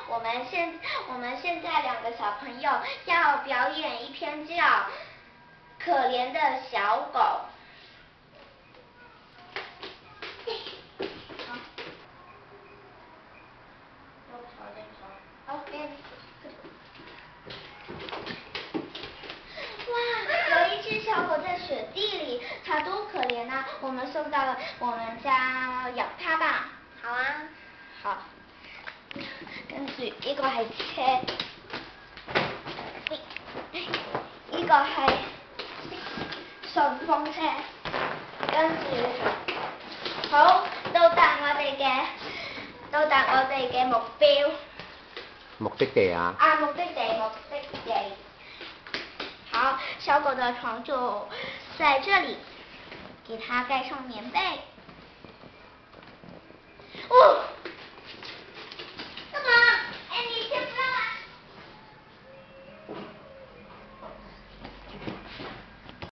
我们现在两个小朋友要表演一篇叫《可怜的小狗》。哇，有一只小狗在雪地里，它多可怜啊！我们送到了我们家養它吧。好啊。好。跟住呢個係車，呢個係順風車，跟住好到達我哋嘅目標。 目的地啊？ 啊，目的地。好，小狗的床就在这里，给它盖上棉被。哦。